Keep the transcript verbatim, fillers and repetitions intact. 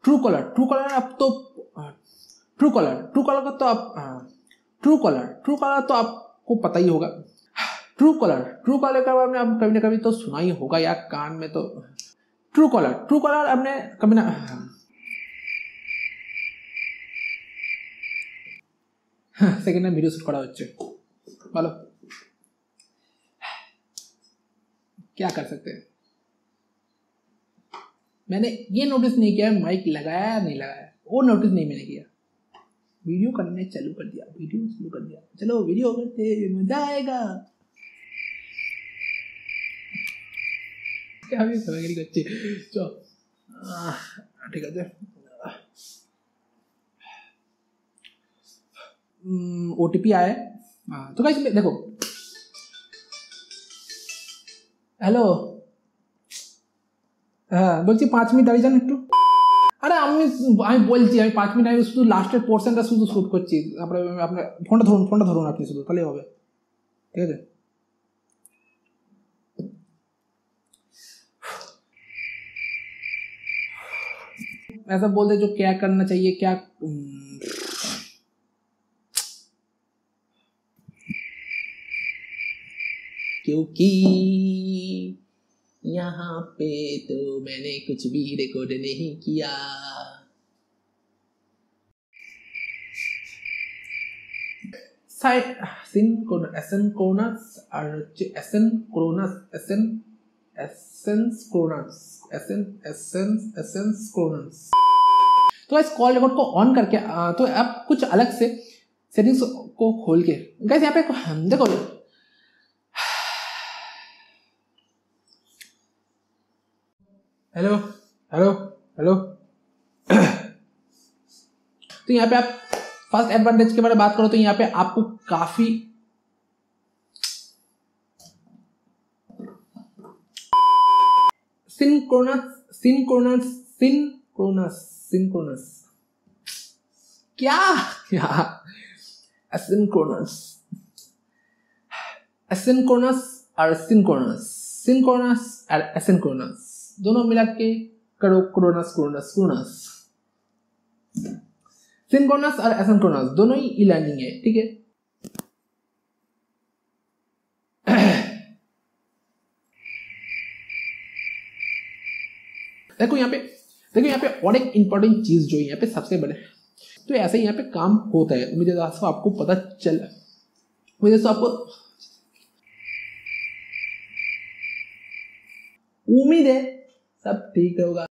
True colour, true colour अब तो true colour true colour का तो आप ट्रू कलर ट्रू कलर तो आपको पता ही होगा। ट्रू कलर ट्रू कलर का आपने आप कभी ना कभी तो सुना ही होगा यार कान में। तो ट्रू कलर ट्रू कलर आपने कभी ना सेकेंड टाइम वीडियो शूट करा হচ্ছে बोलो क्या कर सकते हैं। मैंने ये नोटिस नहीं किया माइक लगाया नहीं लगाया, वो नोटिस नहीं मैंने किया। वीडियो करने चालू कर दिया वीडियो शुरू कर दिया चलो वीडियो करते मजा आएगा। क्या भी समझ अच्छी चलो ठीक है। ओटीपी आया तो गाइस देखो হ্যালো হ্যাঁ বলছি পাঁচ মিনিট দাঁড়িয়ে যান একটু। আরে আমি আমি বলছি আমি পাঁচ মিনিট আমি শুধু লাস্টের পোর্শনটা শুধু শুট করছি। তারপরে আপনার ফোনটা ধরুন ফোনটা ধরুন আপনি শুধু তাহলেই হবে ঠিক আছে। ऐसा बोलते जो क्या करना चाहिए क्या क्योंकि यहाँ पे तो मैंने कुछ भी रिकॉर्ड नहीं किया। एसिंक्रोनस और एसिंक्रोनस एसिन एसेंस एसेंस तो इस कॉल रिकॉर्ड को ऑन करके तो आप कुछ अलग से सेटिंग्स को खोल के गाइस यहाँ पे देखो हेलो हेलो हेलो तो यहाँ पे आप फर्स्ट एडवांटेज के बारे में बात करो तो यहाँ पे आपको काफी सिंक्रोनस सिंक्रोनस सिंक्रोनस सिंक्रोनस क्या क्या एसिंक्रोनस एसिंक्रोनस और सिंक्रोनस सिंक्रोनस और एसिंक्रोनस दोनों मिला के करो क्रोनस क्रोनस क्रोनस। सिंक्रोनस और एसिंक्रोनस दोनों ही ई लर्निंग है ठीक है। देखो यहाँ पे देखो यहाँ पे और एक इंपॉर्टेंट चीज जो यहाँ पे सबसे बड़े तो ऐसे ही यहाँ पे काम होता है। उम्मीद है दोस्तों आपको पता चला मुझे दोस्तों आपको उम्मीद है सब ठीक होगा।